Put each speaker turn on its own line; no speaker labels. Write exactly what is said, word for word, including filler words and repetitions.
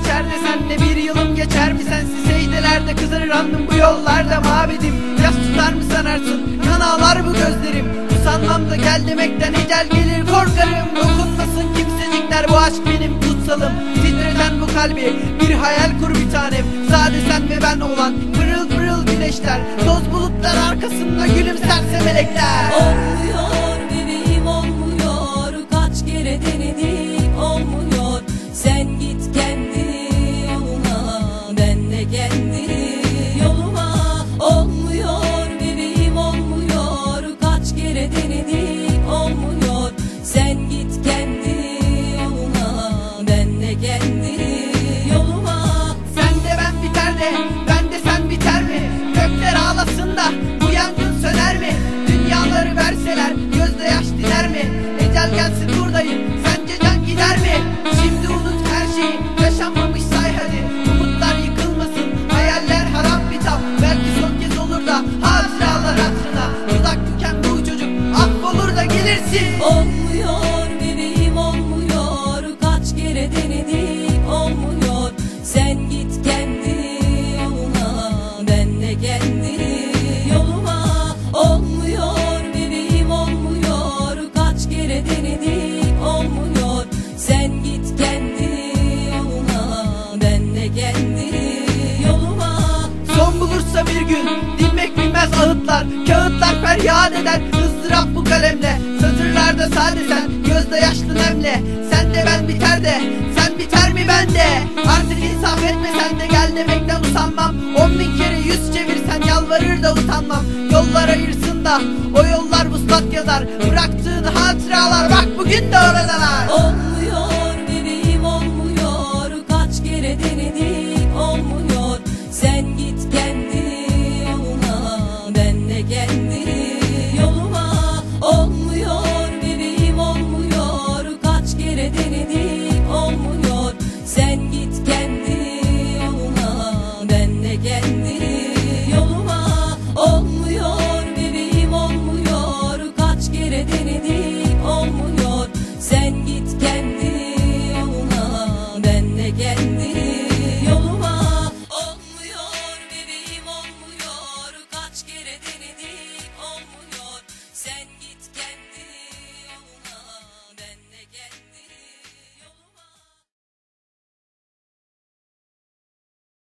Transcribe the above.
geçer de senle bir yılım geçer mi? Sensiz heydelerde kızarır andım bu yollarda mavidim. Yas tutar mı sanarsın, kan ağlar bu gözlerim. Usanmam da gel demekten ecel gelir korkarım. Dokunmasın kimsecikler, bu aşk benim kutsalım. Titreten bu kalbi bir hayal kur bir tanem. Sade sen ve ben olan pırıl pırıl güneşler, toz bulutlar arkasında gülümserse melekler.
Olmuyor bebeğim olmuyor, kaç kere denedim olmuyor. Sen git kendi yoluna, ben de kendi yoluma. Olmuyor bebeğim olmuyor, kaç kere denedim olmuyor. Sen git kendi yoluna, ben de kendi yoluma.
Sen de ben biter de, ben de sen biter mi? Gökler ağlasın da bu yangın söner mi? Dünyaları verseler gözde yaş diner mi? Ecel gelsin buradayım, sence can gider mi? Şimdi unut her şeyi, yaşanmamış say hadi. Umutlar yıkılmasın, hayaller harap bitap. Belki son kez olur da hatıralar hatırına. Uzak tüken bu çocuk affolur da gelirsin.
Olmuyor bebeğim olmuyor, kaç kere denedim olmuyor. Sen git kendi yoluna, ben de kendi yoluma. Olmuyor bebeğim olmuyor, kaç kere denedim olmuyor. Sen git kendi yoluna, ben de kendi yoluma.
Son bulursa bir gün dinmek bilmez ağıtlar, kağıtlar feryat eder ızdırap bu kalemle. Satırlarda sade sen, gözde yaşlı nemle. Sen de ben biter de, sen biter mi ben de? Artık insaf etme sen de gel demekten usanmam. On bin kere yüz çevirsen yalvarır da utanmam. Yollar ayırsın da o yollar vuslat yazar. Bırak